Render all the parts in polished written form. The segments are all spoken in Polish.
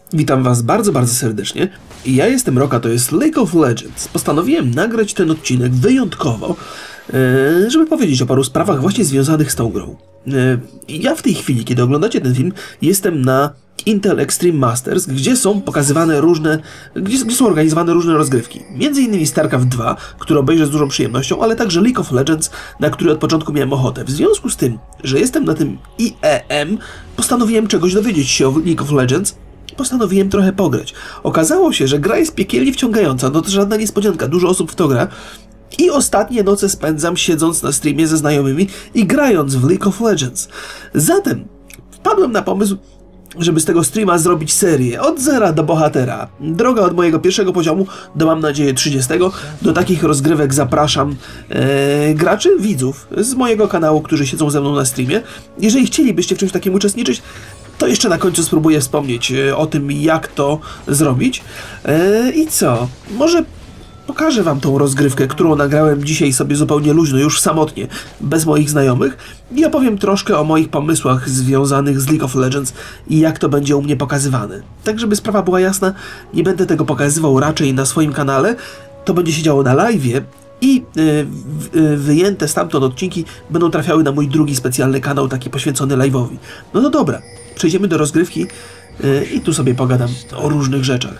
Witam Was bardzo, bardzo serdecznie. Ja jestem Roka, to jest League of Legends. Postanowiłem nagrać ten odcinek wyjątkowo, żeby powiedzieć o paru sprawach właśnie związanych z tą grą. Ja w tej chwili, kiedy oglądacie ten film, jestem na Intel Extreme Masters, gdzie są pokazywane gdzie są organizowane różne rozgrywki. Między innymi StarCraft 2, które obejrzę z dużą przyjemnością, ale także League of Legends, na który od początku miałem ochotę. W związku z tym, że jestem na tym IEM, postanowiłem czegoś dowiedzieć się o League of Legends. Postanowiłem trochę pograć. Okazało się, że gra jest piekielnie wciągająca, no to żadna niespodzianka, dużo osób w to gra. I ostatnie noce spędzam siedząc na streamie ze znajomymi i grając w League of Legends. Zatem wpadłem na pomysł, żeby z tego streama zrobić serię od zera do bohatera. Droga od mojego pierwszego poziomu do, mam nadzieję, 30. Do takich rozgrywek zapraszam graczy, widzów z mojego kanału, którzy siedzą ze mną na streamie. Jeżeli chcielibyście w czymś takim uczestniczyć, to jeszcze na końcu spróbuję wspomnieć o tym, jak to zrobić. I co? Może pokażę Wam tą rozgrywkę, którą nagrałem dzisiaj sobie zupełnie luźno, już samotnie, bez moich znajomych, i opowiem troszkę o moich pomysłach związanych z League of Legends i jak to będzie u mnie pokazywane. Tak, żeby sprawa była jasna, nie będę tego pokazywał raczej na swoim kanale, to będzie się działo na live'ie i wyjęte stamtąd odcinki będą trafiały na mój drugi specjalny kanał, taki poświęcony live'owi. No to dobra, przejdziemy do rozgrywki i tu sobie pogadam o różnych rzeczach.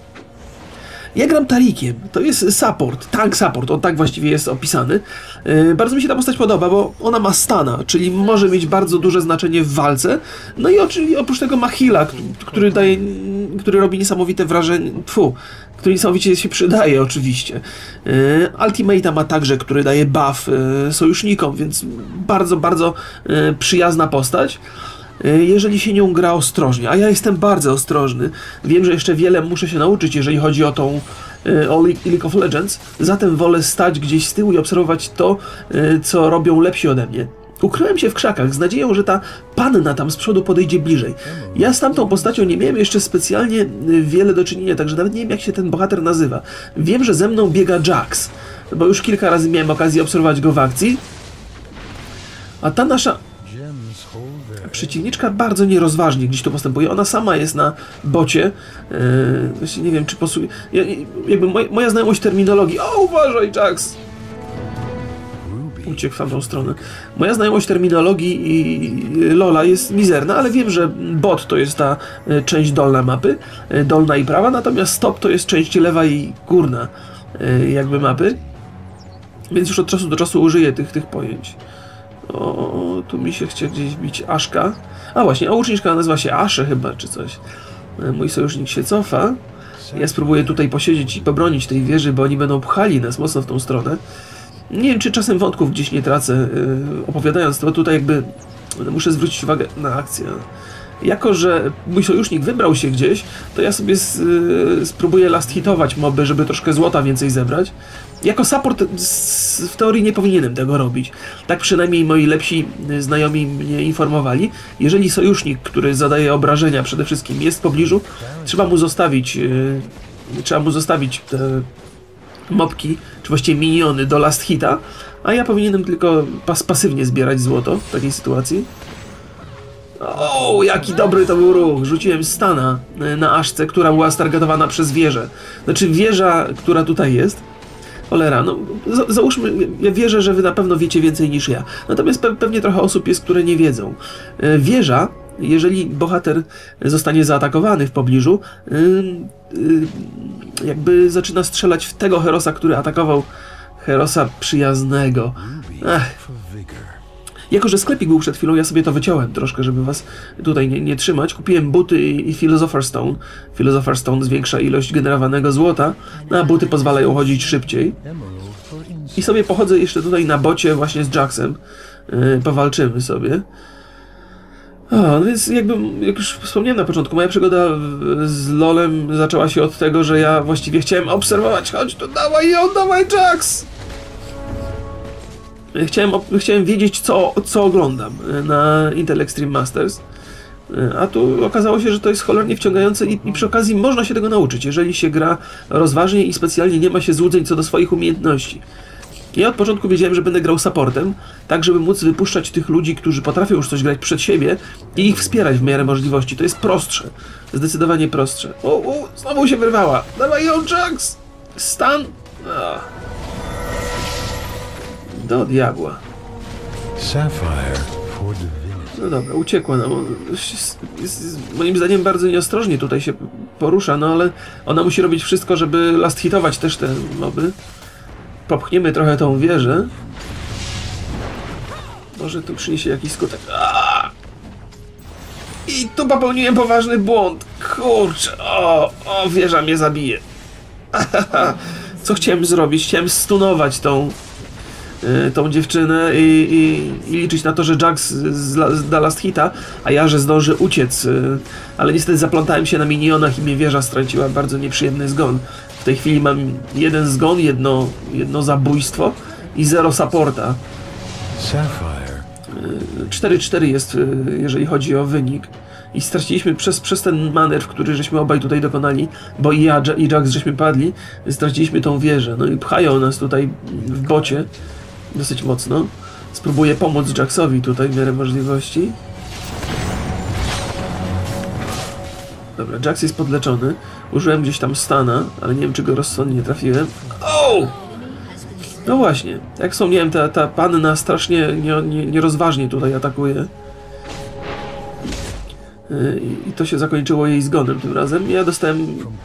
Ja gram Tarikiem, to jest support, tank support, on tak właściwie jest opisany. Bardzo mi się ta postać podoba, bo ona ma stana, czyli może mieć bardzo duże znaczenie w walce. No i oprócz tego ma heala, który robi niesamowite wrażenie, który niesamowicie się przydaje oczywiście. Ultimate'a ma także, który daje buff sojusznikom, więc bardzo, bardzo przyjazna postać. Jeżeli się nią gra ostrożnie, a ja jestem bardzo ostrożny, wiem, że jeszcze wiele muszę się nauczyć, jeżeli chodzi o League of Legends, zatem wolę stać gdzieś z tyłu i obserwować to, co robią lepsi ode mnie. Ukryłem się w krzakach z nadzieją, że ta panna tam z przodu podejdzie bliżej. Ja z tamtą postacią nie miałem jeszcze specjalnie wiele do czynienia, także nawet nie wiem, jak się ten bohater nazywa. Wiem, że ze mną biega Jax, bo już kilka razy miałem okazję obserwować go w akcji, a ta nasza przeciwniczka bardzo nierozważnie gdzieś tu postępuje. Ona sama jest na bocie. Właśnie nie wiem, czy posłuje. Moja znajomość terminologii. O, uważaj, Jax! Uciekł w tamtą stronę. Moja znajomość terminologii i Lola jest mizerna, ale wiem, że bot to jest ta część dolna mapy, dolna i prawa, natomiast top to jest część lewa i górna jakby mapy. Więc już od czasu do czasu użyję tych pojęć. O, tu mi się chce gdzieś bić Aszka. A właśnie, a łuczniczka nazywa się Asze chyba, czy coś. Mój sojusznik się cofa. Ja spróbuję tutaj posiedzieć i pobronić tej wieży, bo oni będą pchali nas mocno w tą stronę. Nie wiem, czy czasem wątków gdzieś nie tracę, opowiadając to, tutaj jakby muszę zwrócić uwagę na akcję. Jako że mój sojusznik wybrał się gdzieś, to ja sobie spróbuję last hitować moby, żeby troszkę złota więcej zebrać. Jako support w teorii nie powinienem tego robić. Tak przynajmniej moi lepsi znajomi mnie informowali. Jeżeli sojusznik, który zadaje obrażenia przede wszystkim, jest w pobliżu, trzeba mu zostawić te mobki, czy właściwie miniony do last hita, a ja powinienem tylko pasywnie zbierać złoto w takiej sytuacji. O, jaki dobry to był ruch! Rzuciłem stana na Aszce, która była stargetowana przez wieżę. Znaczy wieża, która tutaj jest. Cholera, no załóżmy, ja wierzę, że wy na pewno wiecie więcej niż ja. Natomiast pewnie trochę osób jest, które nie wiedzą. Wieża, jeżeli bohater zostanie zaatakowany w pobliżu, jakby zaczyna strzelać w tego herosa, który atakował herosa przyjaznego. Jako że sklepik był przed chwilą, ja sobie to wyciąłem troszkę, żeby was tutaj nie trzymać. Kupiłem buty i Philosopher's Stone. Philosopher's Stone zwiększa ilość generowanego złota, a buty pozwalają chodzić szybciej. I sobie pochodzę jeszcze tutaj na bocie właśnie z Jaxem. Powalczymy sobie. No więc jak już wspomniałem na początku, moja przygoda z LoLem zaczęła się od tego, że ja właściwie chciałem obserwować. Chodź tu, dawaj ją, dawaj Jax! Chciałem wiedzieć, co oglądam na Intel Extreme Masters, a tu okazało się, że to jest cholernie wciągające i przy okazji można się tego nauczyć, jeżeli się gra rozważnie i specjalnie nie ma się złudzeń co do swoich umiejętności. Ja od początku wiedziałem, że będę grał supportem, tak żeby móc wypuszczać tych ludzi, którzy potrafią już coś grać przed siebie i ich wspierać w miarę możliwości. To jest prostsze. Zdecydowanie prostsze. Znowu się wyrwała. Dawaj ją, Jax! Stan! Do diabła. No dobra, uciekła nam. Moim zdaniem bardzo nieostrożnie tutaj się porusza, no ale ona musi robić wszystko, żeby last hitować też te moby. Popchniemy trochę tą wieżę. Może to przyniesie jakiś skutek. I tu popełniłem poważny błąd. Kurczę, wieża mnie zabije. Co chciałem zrobić? Chciałem stunować tą dziewczynę i liczyć na to, że Jax da last hita, a ja, że zdążę uciec. Ale niestety zaplątałem się na minionach i mnie wieża straciła bardzo nieprzyjemny zgon. W tej chwili mam jeden zgon, jedno zabójstwo i 0 supporta. 4-4 jest, jeżeli chodzi o wynik. I straciliśmy przez ten manewr, który żeśmy obaj tutaj dokonali, bo i ja i Jax żeśmy padli, straciliśmy tą wieżę. No i pchają nas tutaj w bocie dosyć mocno. Spróbuję pomóc Jaxowi tutaj w miarę możliwości. Dobra, Jax jest podleczony. Użyłem gdzieś tam stana, ale nie wiem, czy go rozsądnie trafiłem. No właśnie, jak wspomniałem, ta panna strasznie nierozważnie tutaj atakuje. I to się zakończyło jej zgonem tym razem. Ja dostałem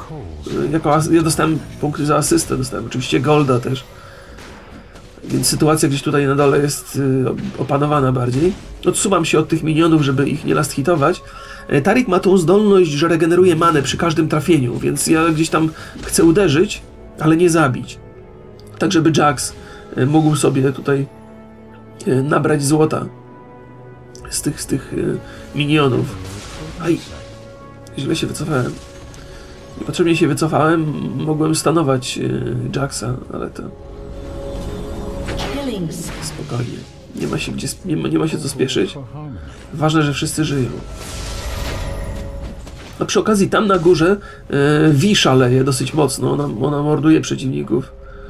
punkty za asystę, dostałem oczywiście golda też. Więc sytuacja gdzieś tutaj na dole jest opanowana bardziej. Odsuwam się od tych minionów, żeby ich nie last hitować. Tariq ma tą zdolność, że regeneruje manę przy każdym trafieniu, więc ja gdzieś tam chcę uderzyć, ale nie zabić. Tak, żeby Jax mógł sobie tutaj nabrać złota z tych minionów. Aj, źle się wycofałem. Niepotrzebnie się wycofałem, mogłem stanować Jaxa, ale to... Spokojnie. Nie ma się co spieszyć. Ważne, że wszyscy żyją. A przy okazji tam na górze Vi szaleje dosyć mocno. Ona morduje przeciwników.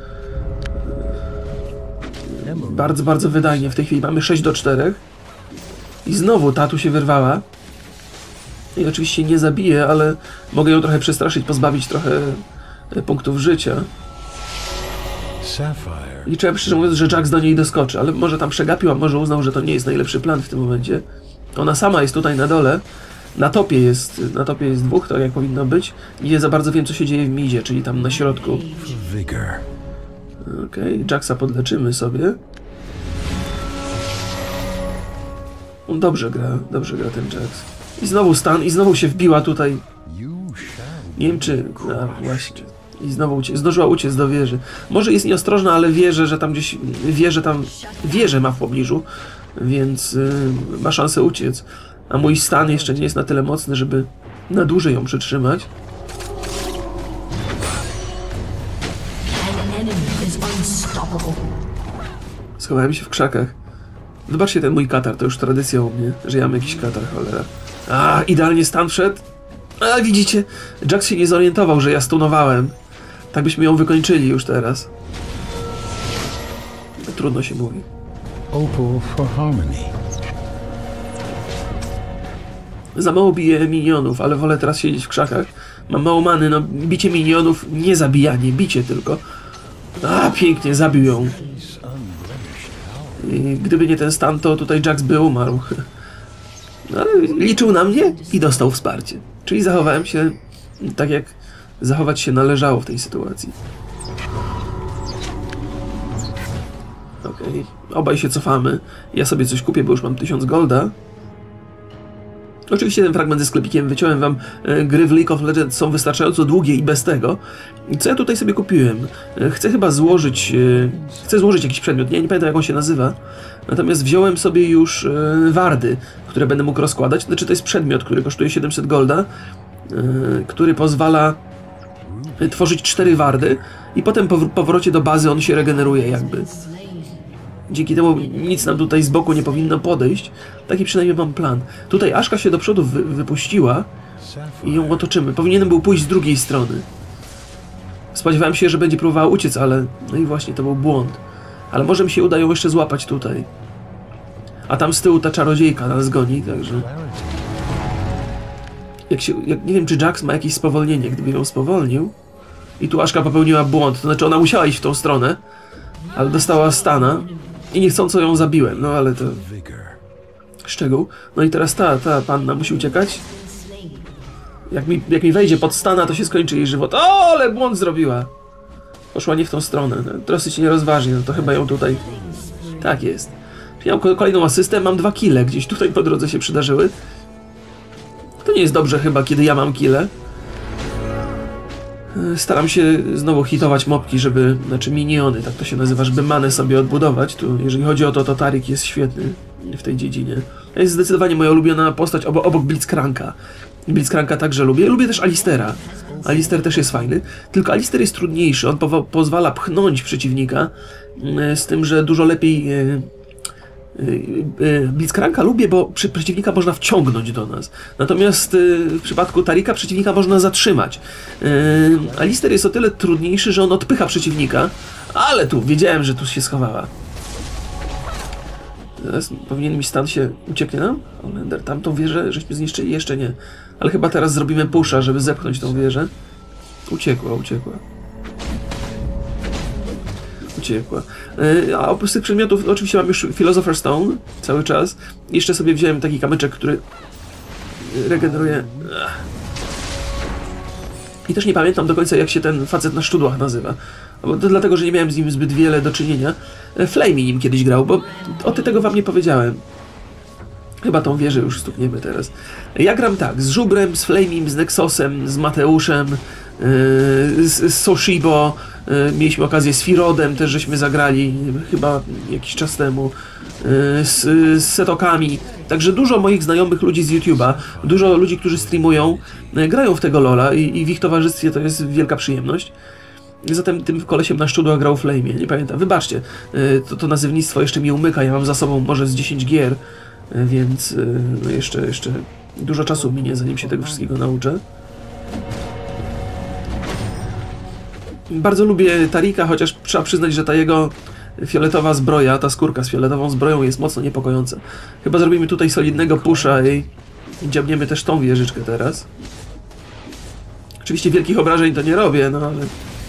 Bardzo, bardzo wydajnie. W tej chwili mamy 6-4. I znowu ta tu się wyrwała. I oczywiście nie zabiję, ale mogę ją trochę przestraszyć, pozbawić trochę punktów życia. Liczyłem, szczerze mówiąc, że Jax do niej doskoczy, ale może tam przegapił, a może uznał, że to nie jest najlepszy plan w tym momencie. Ona sama jest tutaj na dole. Na topie jest dwóch, tak jak powinno być. I nie za bardzo wiem, co się dzieje w midzie, czyli tam na środku. Okej, Jaxa podleczymy sobie. On dobrze gra ten Jax. I znowu stan, i znowu się wbiła tutaj. Nie wiem czy... właśnie. I znowu zdążyła uciec do wieży. Może jest nieostrożna, ale wierzę, że tam gdzieś... Wieżę ma w pobliżu, więc ma szansę uciec. A mój stan jeszcze nie jest na tyle mocny, żeby na dłużej ją przytrzymać. Schowałem się w krzakach. Zobaczcie ten mój katar, to już tradycja u mnie, że ja mam jakiś katar, cholera. Idealnie stan wszedł. Widzicie? Jax się nie zorientował, że ja stunowałem. Tak byśmy ją wykończyli już teraz. Trudno się mówi. Opal for harmony. Za mało biję minionów, ale wolę teraz siedzieć w krzakach. Mam mało many, no bicie minionów, nie zabijanie, bicie tylko. Pięknie, zabił ją. I gdyby nie ten stan, to tutaj Jax by umarł. Ale liczył na mnie i dostał wsparcie. Czyli zachowałem się tak, jak zachować się należało w tej sytuacji. Okej, obaj się cofamy. Ja sobie coś kupię, bo już mam 1000 golda. Oczywiście ten fragment ze sklepikiem wyciąłem wam. Gry w League of Legends są wystarczająco długie i bez tego. Co ja tutaj sobie kupiłem? Chcę chyba złożyć... Chcę złożyć jakiś przedmiot. Nie pamiętam, jak on się nazywa. Natomiast wziąłem sobie już wardy, które będę mógł rozkładać. Znaczy to jest przedmiot, który kosztuje 700 golda, który pozwala tworzyć 4 wardy i potem po powrocie do bazy on się regeneruje jakby. Dzięki temu nic nam tutaj z boku nie powinno podejść. Taki przynajmniej mam plan. Tutaj Aszka się do przodu wypuściła i ją otoczymy. Powinienem był pójść z drugiej strony. Spodziewałem się, że będzie próbowała uciec, ale... No i właśnie, to był błąd. Ale może mi się uda ją jeszcze złapać tutaj. A tam z tyłu ta czarodziejka nas goni, także... nie wiem, czy Jax ma jakieś spowolnienie, gdyby ją spowolnił. I tu Aszka popełniła błąd, to znaczy ona musiała iść w tą stronę, ale dostała stana i niechcąco ją zabiłem, no ale to... Szczegół. No i teraz ta panna musi uciekać. Jak mi wejdzie pod stana, to się skończy jej żywot. O, ale błąd zrobiła! Poszła nie w tą stronę, no, dosyć nierozważnie, no to chyba ją tutaj... Tak jest. Miałem kolejną asystę, mam 2 kile, gdzieś tutaj po drodze się przydarzyły. To nie jest dobrze chyba, kiedy ja mam kile. Staram się znowu hitować mopki, żeby... Znaczy miniony, tak to się nazywa, żeby manę sobie odbudować. Tu, jeżeli chodzi o to Taric jest świetny w tej dziedzinie. To jest zdecydowanie moja ulubiona postać obok Blitzcranka. Blitzcranka także lubię. Lubię też Alistera. Alister też jest fajny. Tylko Alister jest trudniejszy. On pozwala pchnąć przeciwnika. Z tym, że dużo lepiej... Blitzcranka lubię, bo przeciwnika można wciągnąć do nas. Natomiast w przypadku Tarica przeciwnika można zatrzymać. Alister jest o tyle trudniejszy, że on odpycha przeciwnika. Ale tu, wiedziałem, że tu się schowała. Teraz powinien mi stan się... Ucieknie nam? Olender, tamtą wieżę żeśmy zniszczyli? Jeszcze nie. Ale chyba teraz zrobimy pusha, żeby zepchnąć tą wieżę. Uciekła. A oprócz tych przedmiotów oczywiście mam już Philosopher's Stone cały czas. Jeszcze sobie wziąłem taki kamyczek, który regeneruje. I też nie pamiętam do końca, jak się ten facet na szczudłach nazywa. To dlatego, że nie miałem z nim zbyt wiele do czynienia. Flamey nim kiedyś grał, bo tego wam nie powiedziałem. Chyba tą wieżę już stukniemy teraz. Ja gram tak, z Żubrem, z Flamim, z Nexosem, z Mateuszem, z Soshibo. Mieliśmy okazję z Firodem, też żeśmy zagrali chyba jakiś czas temu. Z Setokami. Także dużo moich znajomych ludzi z YouTube'a, dużo ludzi, którzy streamują, grają w tego LoL'a i w ich towarzystwie to jest wielka przyjemność. Zatem tym kolesiem na szczudłach grał Flamie, nie pamiętam. Wybaczcie, to nazewnictwo jeszcze mi umyka, ja mam za sobą może z 10 gier, więc no jeszcze dużo czasu minie, zanim się tego wszystkiego nauczę. Bardzo lubię Tarica, chociaż trzeba przyznać, że ta jego fioletowa zbroja, ta skórka z fioletową zbroją jest mocno niepokojąca. Chyba zrobimy tutaj solidnego pusha i dziabniemy też tą wieżyczkę teraz. Oczywiście wielkich obrażeń to nie robię, no ale...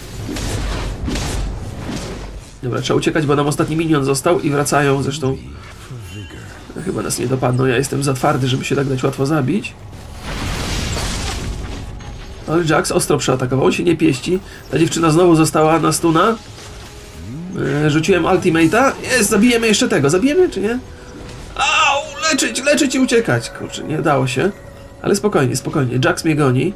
Dobra, trzeba uciekać, bo nam ostatni minion został i wracają zresztą. Chyba nas nie dopadną, ja jestem za twardy, żeby się tak dać łatwo zabić. Ale Jax ostro przeatakował, on się nie pieści. Ta dziewczyna znowu została na stuna. Rzuciłem ultimate'a. Jest, zabijemy jeszcze tego. Zabijemy, czy nie? Au! Leczyć i uciekać. Kurczę, nie dało się. Ale spokojnie. Jax mnie goni.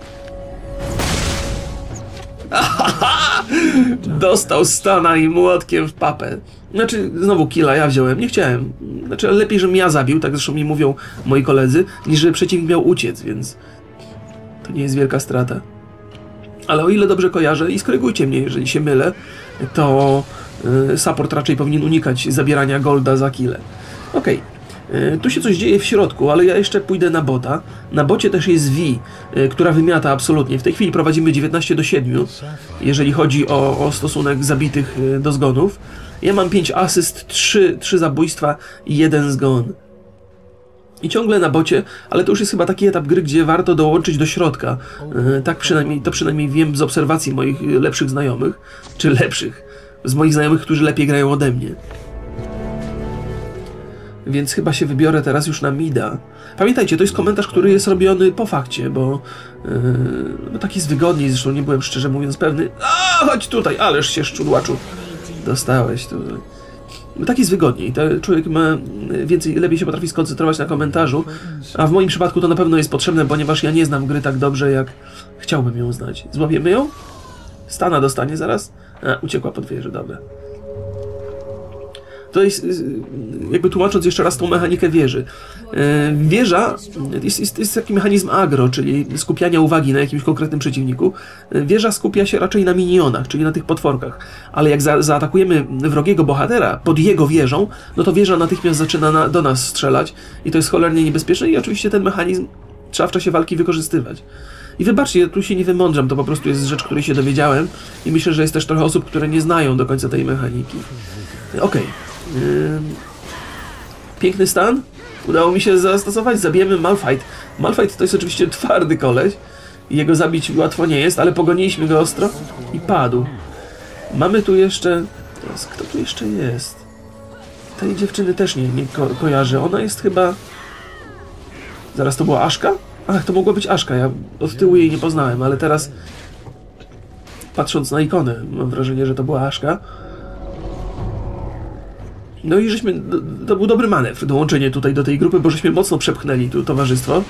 Dostał stana i młotkiem w papę. Znaczy, znowu killa ja wziąłem. Nie chciałem. Znaczy, lepiej, żebym ja zabił, tak zresztą mi mówią moi koledzy, niż żeby przeciwnik miał uciec, więc... To nie jest wielka strata. Ale o ile dobrze kojarzę, i skorygujcie mnie, jeżeli się mylę, to support raczej powinien unikać zabierania golda za killę. Okej. Tu się coś dzieje w środku, ale ja jeszcze pójdę na bota. Na bocie też jest V, która wymiata absolutnie. W tej chwili prowadzimy 19-7, jeżeli chodzi o stosunek zabitych do zgonów. Ja mam 5 asyst, 3 zabójstwa i 1 zgon. I ciągle na bocie, ale to już jest chyba taki etap gry, gdzie warto dołączyć do środka. Tak przynajmniej wiem z obserwacji moich lepszych znajomych, czy lepszych, z moich znajomych, którzy lepiej grają ode mnie. Więc chyba się wybiorę teraz już na mida. Pamiętajcie, to jest komentarz, który jest robiony po fakcie, bo tak jest wygodniej, zresztą nie byłem szczerze mówiąc pewny. A, chodź tutaj, ależ się szczudłaczu dostałeś tutaj. Tak jest wygodniej. Człowiek ma lepiej się potrafi skoncentrować na komentarzu, a w moim przypadku to na pewno jest potrzebne, ponieważ ja nie znam gry tak dobrze, jak chciałbym ją znać. Złapiemy ją? Stana dostanie zaraz? A, uciekła pod wieżę, dobra. To jest, jakby tłumacząc jeszcze raz tą mechanikę wieży. Wieża jest taki mechanizm agro, czyli skupiania uwagi na jakimś konkretnym przeciwniku. Wieża skupia się raczej na minionach, czyli na tych potworkach. Ale jak zaatakujemy wrogiego bohatera pod jego wieżą, no to wieża natychmiast zaczyna do nas strzelać i to jest cholernie niebezpieczne i oczywiście ten mechanizm trzeba w czasie walki wykorzystywać. I wybaczcie, ja tu się nie wymądrzam, to po prostu jest rzecz, której się dowiedziałem i myślę, że jest też trochę osób, które nie znają do końca tej mechaniki. Okej. Piękny stan. Udało mi się zastosować. Zabijemy Malphite. Malphite to jest oczywiście twardy koleś. Jego zabić łatwo nie jest, ale pogoniliśmy go ostro i padł. Mamy tu jeszcze... Teraz, kto tu jeszcze jest? Tej dziewczyny też nie kojarzę. Ona jest chyba... Zaraz, to była Aszka? Ach, to mogła być Aszka. Ja od tyłu jej nie poznałem, ale teraz... Patrząc na ikonę, mam wrażenie, że to była Aszka. No i żeśmy... To był dobry manewr, dołączenie tutaj do tej grupy, bo żeśmy mocno przepchnęli tu towarzystwo.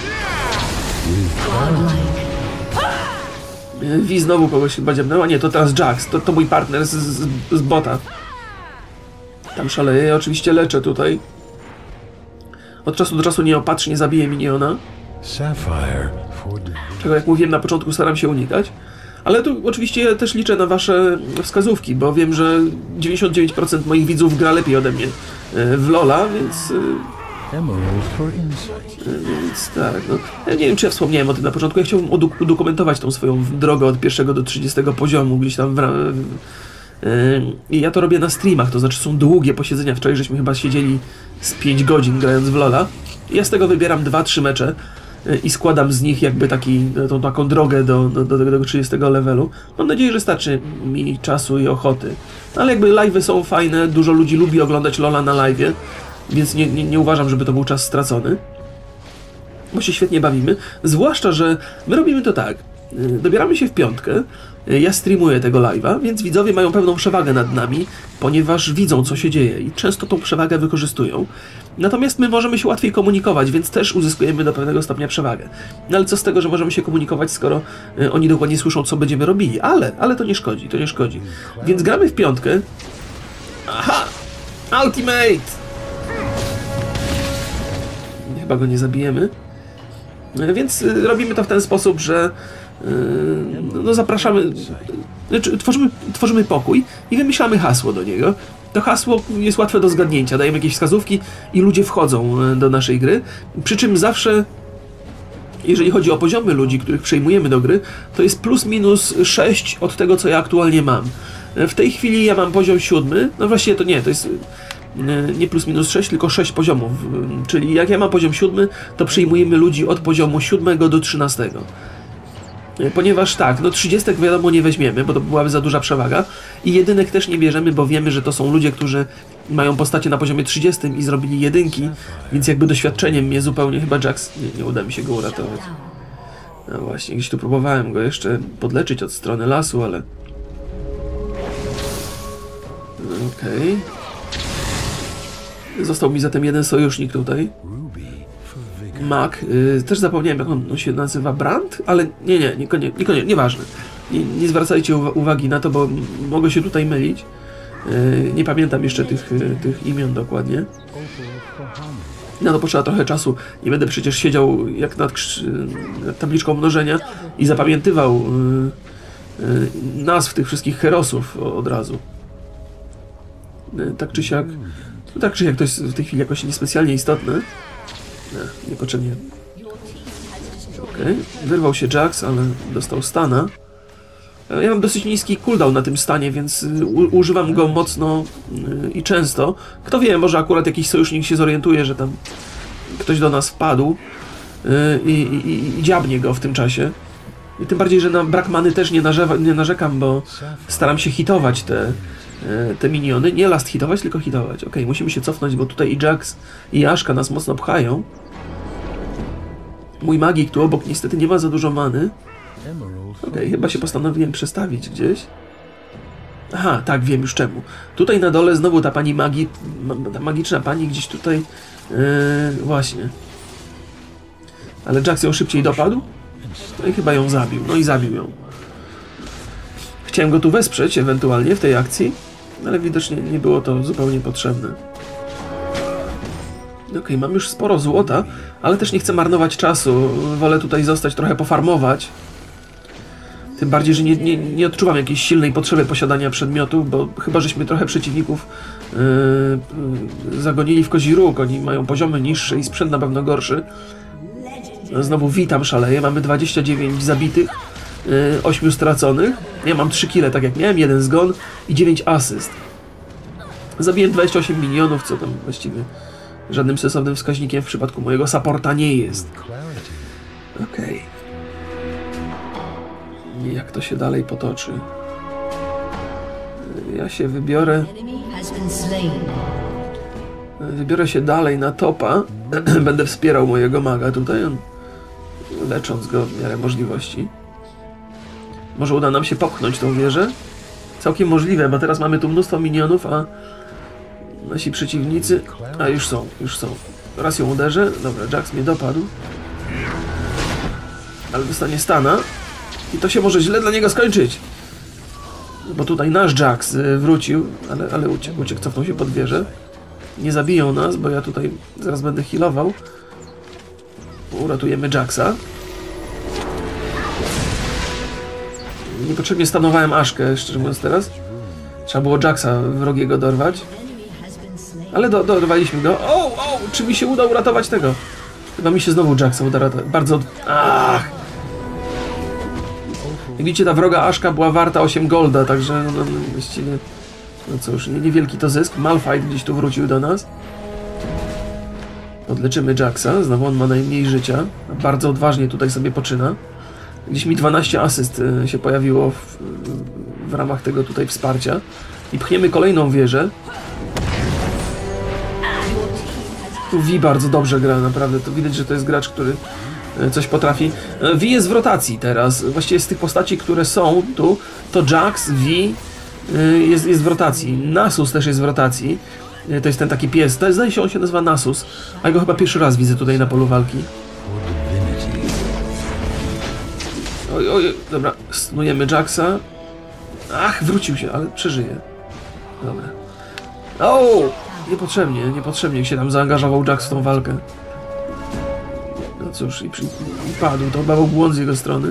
Vi znowu kogoś chyba dziabnęła. Nie, to teraz Jax. To mój partner z bota. Tam szaleje. Ja oczywiście leczę tutaj. Od czasu do czasu nieopatrznie zabiję miniona. Czego, jak mówiłem na początku, staram się unikać. Ale tu oczywiście ja też liczę na wasze wskazówki, bo wiem, że 99% moich widzów gra lepiej ode mnie w LoL'a, więc tak, no. Ja nie wiem, czy ja wspomniałem o tym na początku. Ja chciałbym udokumentować tą swoją drogę od 1 do 30 poziomu, gdzieś tam i ja to robię na streamach, to znaczy są długie posiedzenia. Wczoraj żeśmy chyba siedzieli z 5 godzin grając w LoL'a. Ja z tego wybieram 2-3 mecze i składam z nich jakby tą taką drogę do 30 levelu. Mam nadzieję, że starczy mi czasu i ochoty. Ale jakby live'y są fajne, dużo ludzi lubi oglądać LoL'a na live'ie, więc nie uważam, żeby to był czas stracony. Bo się świetnie bawimy. Zwłaszcza, że my robimy to tak. Dobieramy się w piątkę, ja streamuję tego live'a, więc widzowie mają pewną przewagę nad nami, ponieważ widzą, co się dzieje i często tą przewagę wykorzystują. Natomiast my możemy się łatwiej komunikować, więc też uzyskujemy do pewnego stopnia przewagę. No ale co z tego, że możemy się komunikować, skoro oni dokładnie słyszą, co będziemy robili. Ale to nie szkodzi, to nie szkodzi. Więc gramy w piątkę. Aha! Ultimate! Chyba go nie zabijemy. Więc robimy to w ten sposób, że no zapraszamy, tworzymy pokój i wymyślamy hasło do niego. To hasło jest łatwe do zgadnięcia, dajemy jakieś wskazówki i ludzie wchodzą do naszej gry. Przy czym zawsze, jeżeli chodzi o poziomy ludzi, których przejmujemy do gry, to jest plus minus 6 od tego, co ja aktualnie mam. W tej chwili ja mam poziom 7, no właściwie to nie, to jest nie plus minus 6, tylko 6 poziomów. Czyli jak ja mam poziom 7, to przyjmujemy ludzi od poziomu 7 do 13. Ponieważ tak, no 30 wiadomo nie weźmiemy, bo to byłaby za duża przewaga i jedynek też nie bierzemy, bo wiemy, że to są ludzie, którzy mają postacie na poziomie 30 i zrobili jedynki, więc jakby doświadczeniem mnie zupełnie, chyba Jax, nie uda mi się go uratować. No właśnie, gdzieś tu próbowałem go jeszcze podleczyć od strony lasu, ale... Okej. Został mi zatem jeden sojusznik tutaj. Mac, też zapomniałem, jak on się nazywa, Brand? Ale nieważne. Nie zwracajcie uwagi na to, bo mogę się tutaj mylić. Nie pamiętam jeszcze tych imion dokładnie. No to potrzeba trochę czasu. Nie będę przecież siedział jak nad tabliczką mnożenia i zapamiętywał nazw tych wszystkich herosów od razu. Tak czy siak to jest w tej chwili jakoś niespecjalnie istotne. Niepotrzebnie. Okej. Wyrwał się Jax, ale dostał stana. Ja mam dosyć niski cooldown na tym stanie, więc używam go mocno i często. Kto wie, może akurat jakiś sojusznik się zorientuje, że tam ktoś do nas wpadł i dziabnie go w tym czasie. I tym bardziej, że na brak many też nie narzekam, bo staram się hitować te miniony. Nie last hitować, tylko hitować. Okej, musimy się cofnąć, bo tutaj i Jax i Aszka nas mocno pchają. Mój magik tu obok niestety nie ma za dużo many. Okej, chyba się postanowiłem przestawić gdzieś. Aha, tak, wiem już czemu. Tutaj na dole znowu ta pani ta magiczna pani gdzieś tutaj... właśnie. Ale Jax ją szybciej dopadł. No i chyba ją zabił. No i zabił ją. Chciałem go tu wesprzeć ewentualnie w tej akcji, ale widocznie nie było to zupełnie potrzebne. Okej, mam już sporo złota, ale też nie chcę marnować czasu. Wolę tutaj zostać, trochę pofarmować. Tym bardziej, że nie odczuwam jakiejś silnej potrzeby posiadania przedmiotów, bo chyba żeśmy trochę przeciwników zagonili w kozi róg. Oni mają poziomy niższe i sprzęt na pewno gorszy. Znowu witam, szaleje. Mamy 29 zabitych, 8 straconych. Ja mam 3 kile, tak jak miałem, 1 zgon i 9 asyst. Zabiłem 28 minionów, co tam właściwie żadnym sensownym wskaźnikiem w przypadku mojego supporta nie jest. Okej. Jak to się dalej potoczy? Ja się wybiorę... Wybiorę się dalej na topa. Będę wspierał mojego maga tutaj, lecząc go w miarę możliwości. Może uda nam się popchnąć tą wieżę? Całkiem możliwe, bo teraz mamy tu mnóstwo minionów, a nasi przeciwnicy... A, już są. Raz ją uderzę. Dobra, Jax mnie dopadł. Ale dostanie stana. I to się może źle dla niego skończyć. Bo tutaj nasz Jax wrócił, ale uciekł, cofnął się pod wieżę. Nie zabiją nas, bo ja tutaj zaraz będę healował. Uratujemy Jaxa. Niepotrzebnie stanowałem Aszkę, szczerze mówiąc teraz. Trzeba było Jaxa wrogiego dorwać. Ale dorwaliśmy go. O, czy mi się uda uratować tego? Chyba mi się znowu Jaxa uda ratować. Bardzo... Ach! Jak widzicie, ta wroga Aszka była warta 8 golda, także no, właściwie... No cóż, niewielki to zysk. Malphite gdzieś tu wrócił do nas. Podleczymy Jaxa. Znowu on ma najmniej życia. Bardzo odważnie tutaj sobie poczyna. Gdzieś mi 12 asyst się pojawiło w ramach tego tutaj wsparcia. I pchniemy kolejną wieżę. Tu Vi bardzo dobrze gra, naprawdę. To widać, że to jest gracz, który coś potrafi. Vi jest w rotacji teraz. Właściwie z tych postaci, które są tu, to Jax, Vi jest w rotacji. Nasus też jest w rotacji. To jest ten taki pies. Zdaje się, on się nazywa Nasus. A ja go chyba pierwszy raz widzę tutaj na polu walki. Oj, dobra. Snujemy Jaxa. Ach, wrócił się, ale przeżyje. Dobra. O! Niepotrzebnie się tam zaangażował Jax w tą walkę. No cóż, i padł. To chyba był błąd z jego strony.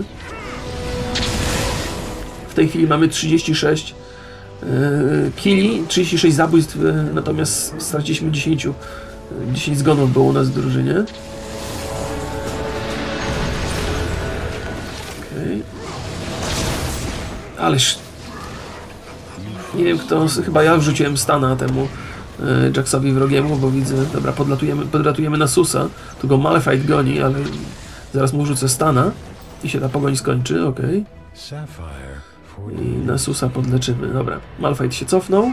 W tej chwili mamy 36 killi, 36 zabójstw, natomiast straciliśmy 10 zgonów było u nas w drużynie. Okej. Ależ... Nie wiem kto, chyba ja wrzuciłem stana temu Jaxowi wrogiemu, bo widzę, dobra, podratujemy Nasusa, tu go Malphite goni, ale zaraz mu rzucę stana i się ta pogoń skończy, okej. I Nasusa podleczymy, dobra. Malphite się cofnął.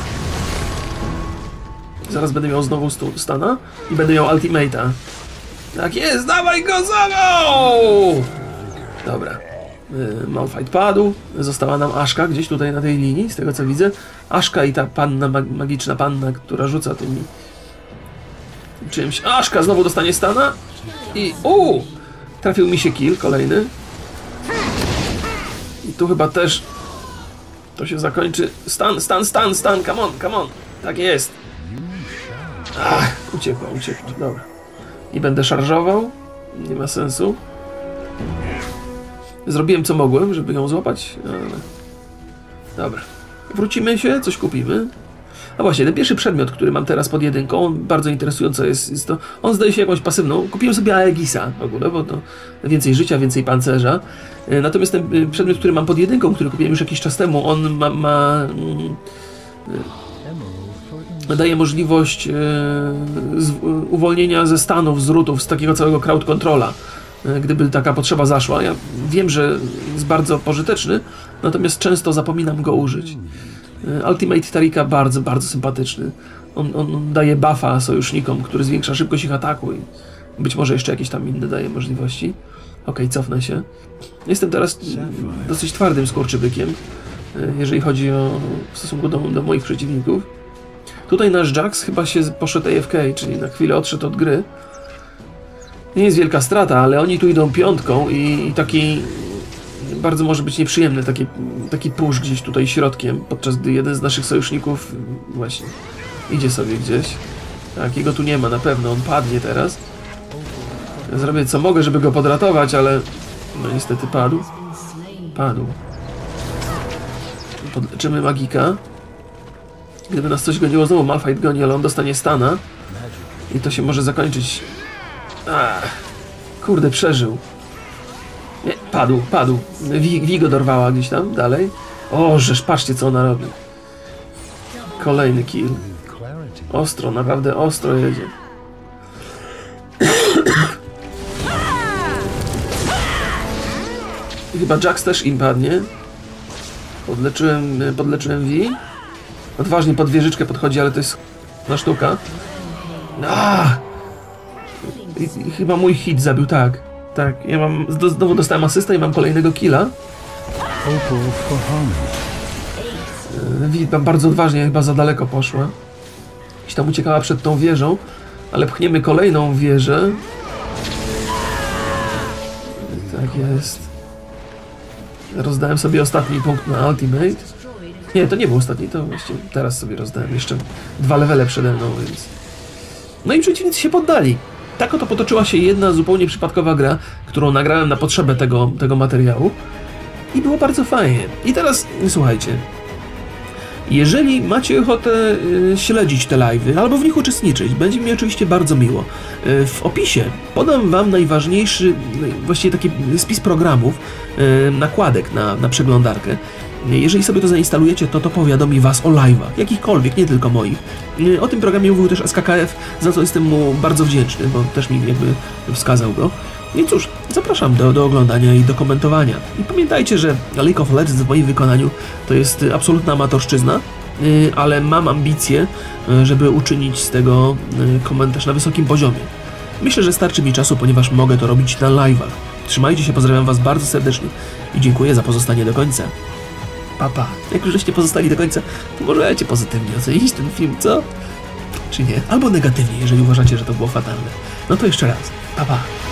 Zaraz będę miał znowu stana i będę miał ultimate'a. Tak jest, dawaj go za mną! Dobra. Malphite padł. Została nam Aszka gdzieś tutaj na tej linii, z tego co widzę. Aszka i ta panna, magiczna panna, która rzuca tymi czymś. Aszka znowu dostanie stana i trafił mi się kill kolejny. I tu chyba też to się zakończy. Stan, come on. Tak jest. Ach, uciekła, dobra. I będę szarżował. Nie ma sensu. Zrobiłem co mogłem, żeby ją złapać, ale... Dobra. Wrócimy się, coś kupimy. A właśnie, ten pierwszy przedmiot, który mam teraz pod jedynką, on bardzo interesująco jest to... On zdaje się jakąś pasywną. Kupiłem sobie Aegisa w ogóle, bo to więcej życia, więcej pancerza. Natomiast ten przedmiot, który mam pod jedynką, który kupiłem już jakiś czas temu, on daje możliwość uwolnienia ze stanów, z rootów, z takiego całego crowd controla. Gdyby taka potrzeba zaszła. Ja wiem, że jest bardzo pożyteczny, natomiast często zapominam go użyć. Ultimate Tarika bardzo, bardzo sympatyczny. On daje buffa sojusznikom, który zwiększa szybkość ich ataku i być może jeszcze jakieś tam inne daje możliwości. Okej, cofnę się. Jestem teraz dosyć twardym skurczybykiem, jeżeli chodzi w stosunku do moich przeciwników. Tutaj nasz Jax chyba się poszedł AFK, czyli na chwilę odszedł od gry. Nie jest wielka strata, ale oni tu idą piątką i taki bardzo może być nieprzyjemny taki push gdzieś tutaj środkiem, podczas gdy jeden z naszych sojuszników właśnie idzie sobie gdzieś. Tak, jego tu nie ma na pewno, on padnie teraz. Ja zrobię co mogę, żeby go podratować, ale no niestety padł. Podleczymy magika. Gdyby nas coś goniło, znowu Malphite goni, ale on dostanie stana i to się może zakończyć. Kurde, przeżył. Nie, padł. Vi go dorwała gdzieś tam dalej. O, żeż, patrzcie co ona robi. Kolejny kill. Clarity. Ostro, naprawdę ostro jedzie. I chyba Jax też im padnie. Podleczyłem V. Odważnie pod wieżyczkę podchodzi, ale to jest na sztuka. I chyba mój hit zabił, tak. Tak, ja mam, znowu dostałem asystę i mam kolejnego killa. Opal for harmony. V bardzo odważnie, chyba za daleko poszła. Gdzieś tam uciekała przed tą wieżą, ale pchniemy kolejną wieżę. Tak jest. Rozdałem sobie ostatni punkt na Ultimate. Nie, to nie był ostatni, to właściwie teraz sobie rozdałem. Jeszcze 2 levele przede mną, więc... No i przeciwnicy się poddali. Tak oto potoczyła się jedna zupełnie przypadkowa gra, którą nagrałem na potrzebę tego materiału. I było bardzo fajnie. I teraz, słuchajcie. Jeżeli macie ochotę śledzić te live'y, albo w nich uczestniczyć, będzie mi oczywiście bardzo miło. W opisie podam wam najważniejszy, właściwie taki spis programów, nakładek na przeglądarkę. Jeżeli sobie to zainstalujecie, to powiadomi was o live'ach, jakichkolwiek, nie tylko moich. O tym programie mówił też SKKF, za co jestem mu bardzo wdzięczny, bo też mi jakby wskazał go. I cóż, zapraszam do oglądania i do komentowania. I pamiętajcie, że League of Legends w moim wykonaniu to jest absolutna amatorszczyzna, ale mam ambicje, żeby uczynić z tego komentarz na wysokim poziomie. Myślę, że starczy mi czasu, ponieważ mogę to robić na live'ach. Trzymajcie się, pozdrawiam was bardzo serdecznie i dziękuję za pozostanie do końca. Pa. Jak już żeście pozostali do końca, to możecie pozytywnie ocenić ten film, co? Czy nie? Albo negatywnie, jeżeli uważacie, że to było fatalne. No to jeszcze raz. Pa.